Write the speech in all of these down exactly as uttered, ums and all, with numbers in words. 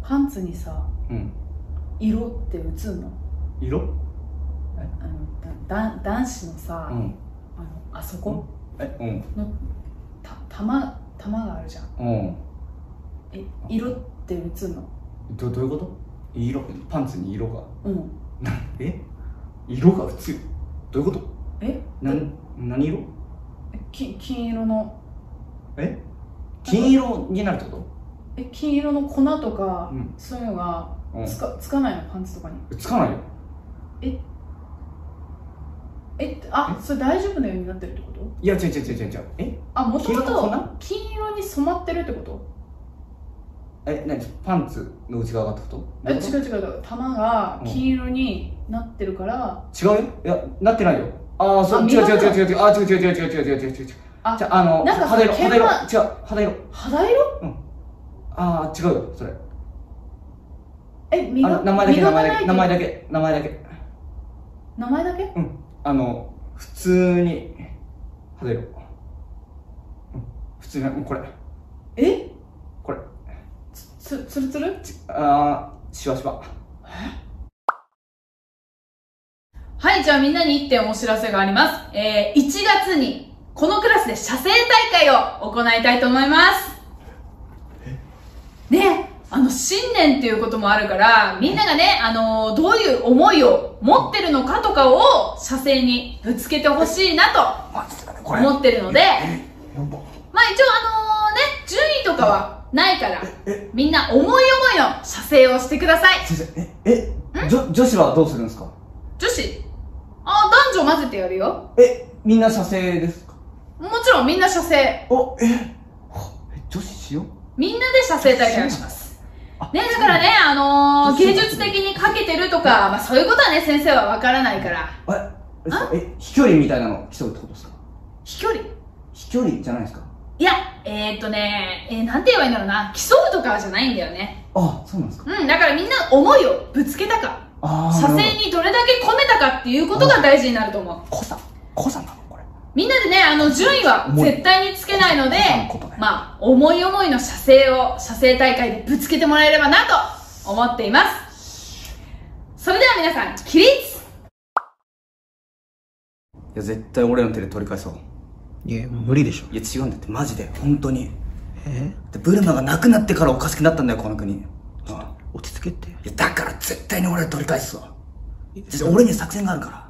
パンツにさ、うん、色って映んの？ 色？ えあのだだ男子のさ、うん、あのあそこ、うん、え、うん、のた玉玉があるじゃん。うん、え、色って映んの？ どどういうこと？色、パンツに色が？うん。え？色が映る？どういうこと？ え？ な何色？ え、き金色の。 え？金色になるってこと？ え、金色の粉とか、うん、そういうのがつか、うん、つかないの？パンツとかにつかないよ。 ええあ、それ大丈夫なようになってるってこと？ いや違う違う違う違う。えあ、もともと金色に染まってるってこと？ え、何？パンツの内側がってこと？ え、違う違う、玉が金色になってるから、 うん、違うよ。いや、なってないよ。ああ、そう、違う違う違う違う違う、あ、違う違う違う違う違う違う違う違う。あ、じゃあ、あの、肌色、肌色、違う、肌色。 肌色？ うん。ああ、違うよ、それ。 え、磨か名前だけ、名前だけ、名前だけ、名前だけ。 名前だけ？ うん。あの、普通に、肌色。うん。普通に、これ。 え？ これ。 つ、つるつる？ ああ、しわしわ。 え？はい、じゃあみんなにいってんお知らせがあります。えー、いちがつに、このクラスで写生大会を行いたいと思います。ね、あの、新年っていうこともあるから、みんながね、あのー、どういう思いを持ってるのかとかを写生にぶつけてほしいなと思ってるので、まあ一応あのー、ね、順位とかはないから、みんな思い思いの写生をしてください。 先生、え、え、女、女子はどうするんですか？ 女子？あ、男女混ぜてやるよ。 え、みんな写生ですか？ もちろんみんな写生。 お、え、女子しよう。 みんなで写生大会をします。ね、だからね、あのー、芸術的にかけてるとか、まあそういうことはね、先生はわからないから。 え、え、飛距離みたいなの競うってことですか？ 飛距離？ 飛距離じゃないですか？ いや、えーっとね、えー、なんて言えばいいんだろうな、競うとかじゃないんだよね。 あ、そうなんですか？ うん、だからみんな思いをぶつけたか、写生にどれだけ込めたかっていうことが大事になると思う。 濃さ、濃さなのこれ。 みんなでね、あの、順位は絶対につけないので、まあ、思い思いの写生を、写生大会でぶつけてもらえればなと思っています。それでは皆さん、起立！いや、絶対俺の手で取り返そう。 いや、無理でしょ。 いや、違うんだって、マジで、本当に。えでブルマがなくなってからおかしくなったんだよ、この国。 ああ、落ち着けって。いや、だから絶対に俺は取り返すわ。俺に作戦があるから。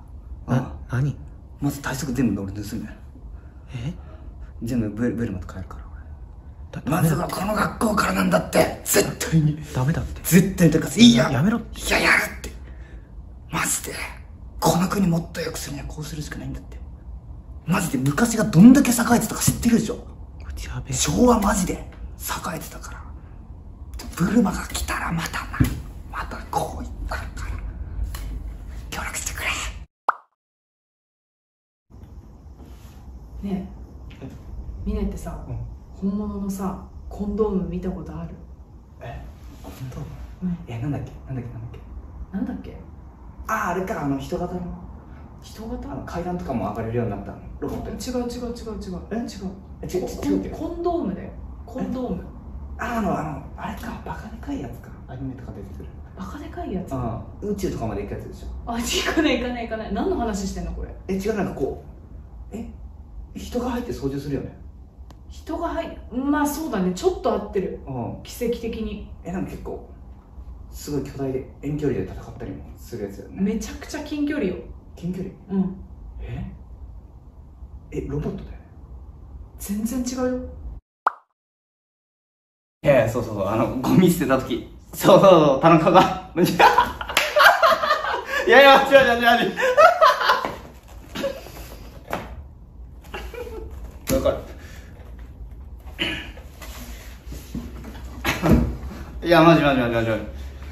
な、何？ まず体側全部俺盗む。 え？ 全部ブル、ブルマと帰るから俺。まずはこの学校からなんだって。絶対に。 ダメだって。 絶対に取り返す。いや、 やめろって。 いや、やるって。マジで。この国もっと良くするにはこうするしかないんだって。マジで昔がどんだけ栄えてたか知ってるでしょ？昭和マジで栄えてたから。ブルマが来たらまたな。またこう言ったから。協力してくれ。 ねえ、みねってさ、うん、本物のさ、コンドーム見たことある？ え、コンドーム？うん、え、なんだっけなんだっけなんだっけなんだっけああ、あれか、あの人型の人型？ あの階段とかも上がれるようになったロボット。 違う違う違う違う。 え、違う。え、違う違う。 コンドームだよ。コンドーム。 あ、あの、あの、あれか、バカでかいやつか。アニメとか出てくる。 バカでかいやつ？ ああ、宇宙とかまで行くやつでしょ。 あ、行かない行かない行かない。何の話してんのこれ？ え、違う、なんかこう、え、人が入って操縦するよね。 人が入る？まあそうだね、ちょっと合ってる。うん。奇跡的に。 え、なんか結構、すごい巨大で遠距離で戦ったりもするやつよね。 めちゃくちゃ近距離よ。 近距離？ うん。 ええ、ロボットだよね。 全然違うよ。 いやいや、そうそうそう、あの、ゴミ捨てた時。そうそうそう、田中が。いやいや、違う違う違う違う。わかる。いや、マジマジマジマジマジ。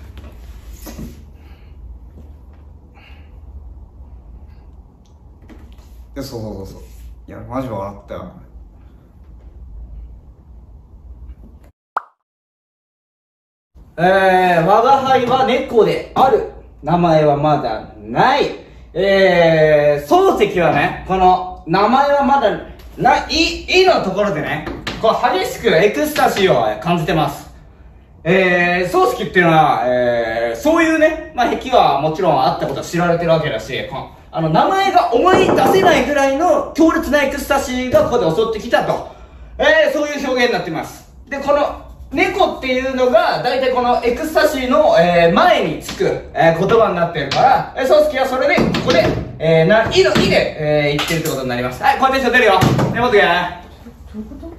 いや、そうそうそうそう。いや、マジ笑ったよ。えー、我が輩は猫である。名前はまだない。えー、漱石はね、この名前はまだない、いのところでね、こう激しくエクスタシーを感じてます。 えー、葬式っていうのは、えー、そういうね、まあ、壁はもちろんあったことは知られてるわけだし、あの、名前が思い出せないぐらいの強烈なエクスタシーがここで襲ってきたと。えー、そういう表現になっています。で、この、猫っていうのが、だいたいこのエクスタシーの、えー、前につく、えー、言葉になってるから、えー、葬式はそれで、ここで、えー、な、いの、いで、えー、言ってるってことになります。はい、こうやって人出るよ。根本や。 どういうこと？